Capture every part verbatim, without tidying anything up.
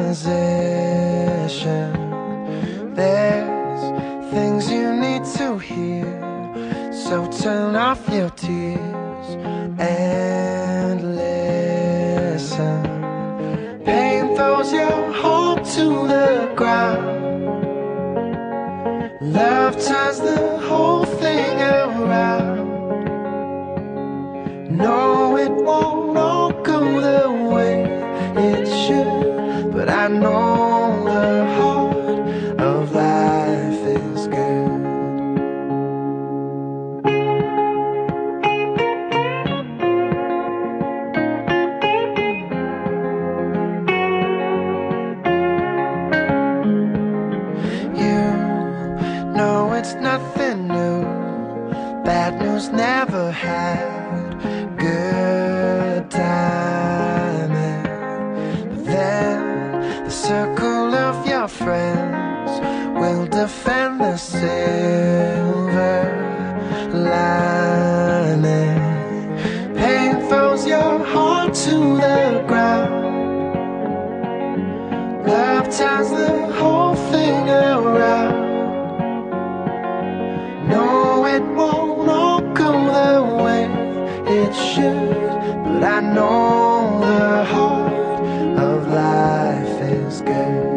position. There's things you need to hear, so turn off your tears and listen. Pain throws your heart to the ground. Love turns the whole thing around. No, it won't all go the way it should, but I know the heart of life is good. No, it's nothing new. Bad news never had good timing. But then the circle of your friends will defend the silver lining. Pain throws your heart to the ground. Love turns the whole thing around. No, it won't all go the way it should, but I know the heart of life is good.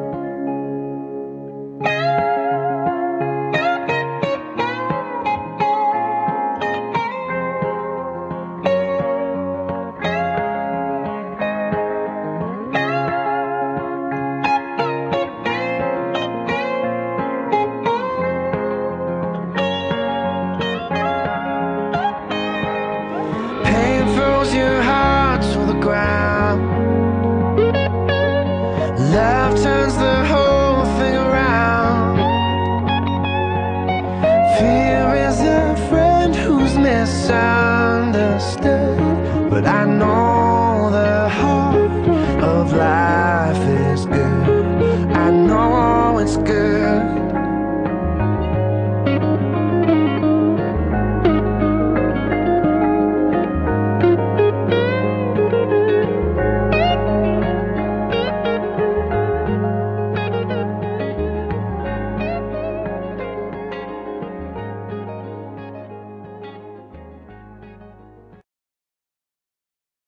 Your heart to the ground. Love turns the whole thing around. Fear is a friend who's misunderstood, but I know